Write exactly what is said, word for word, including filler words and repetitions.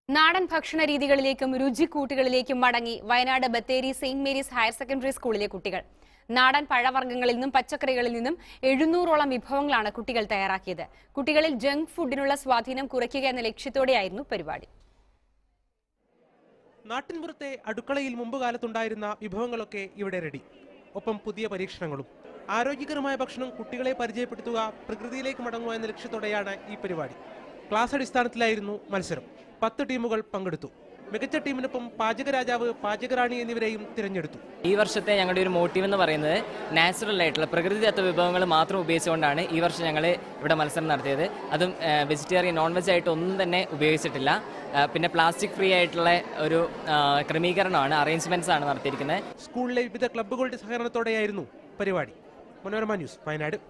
നാടൻ ഭക്ഷണ രീതികളിലേക്കും രുചിക്കൂട്ടുകളിലേക്കും മടങ്ങി Wayanad Bathery Saint Mary's higher secondary സ്കൂളിലെ കുട്ടികൾ. നാടൻ പഴവർഗ്ഗങ്ങളിൽ നിന്നും പച്ചക്കറികളിൽ നിന്നും എഴുന്നൂറോളം വിഭവങ്ങളാണ് കുട്ടികൾ തയ്യാറാക്കിയത്. കുട്ടികളിൽ ജങ്ക് ഫുഡിനുള്ള സ്വാധീനം കുറയ്ക്കുക എന്ന ലക്ഷ്യത്തോടെയായിരുന്നു പരിപാടി. നാട്ടിൻപുറത്തെ അടുക്കളയിൽ മുമ്പ് കാലത്തുണ്ടായിരുന്ന വിഭവങ്ങളൊക്കെ ഇവിടെ റെഡി. ഒപ്പം പുതിയ പരീക്ഷണങ്ങളും. ആരോഗ്യകരമായ ഭക്ഷണം കുട്ടികളെ പരിചയപ്പെടുത്തുക, പ്രകൃതിയിലേക്ക് മടങ്ങുക എന്ന ലക്ഷ്യത്തോടെയാണ് ഈ പരിപാടി. ക്ലാസ് അടിസ്ഥാനത്തിലായിരുന്നു മത്സരം. പത്ത് ടീമുകൾ പങ്കെടുത്തു. മികച്ച ടീമിനൊപ്പം പാചകരാജാവ്, പാചകറാണി എന്നിവരെയും തിരഞ്ഞെടുത്തു. ഈ വർഷത്തെ ഞങ്ങളുടെ ഒരു മോട്ടീവ് എന്ന് പറയുന്നത് നാച്ചുറൽ ആയിട്ടുള്ള പ്രകൃതിദത്ത വിഭവങ്ങൾ മാത്രം ഉപയോഗിച്ചുകൊണ്ടാണ് ഈ വർഷം ഞങ്ങൾ ഇവിടെ മത്സരം നടത്തിയത്. അതും വെജിറ്റേറിയൻ നോൺ വെജ് ആയിട്ട് ഒന്നും തന്നെ ഉപയോഗിച്ചിട്ടില്ല. പിന്നെ പ്ലാസ്റ്റിക് ഫ്രീ ആയിട്ടുള്ള ഒരു ക്രമീകരണമാണ്, അറേഞ്ച്മെന്റ്സ് ആണ് നടത്തിയിരിക്കുന്നത്. സ്കൂളിലെ വിവിധ ക്ലബ്ബുകളുടെ സഹകരണത്തോടെയായിരുന്നു പരിപാടി. മനോരമ ന്യൂസ്, വയനാട്.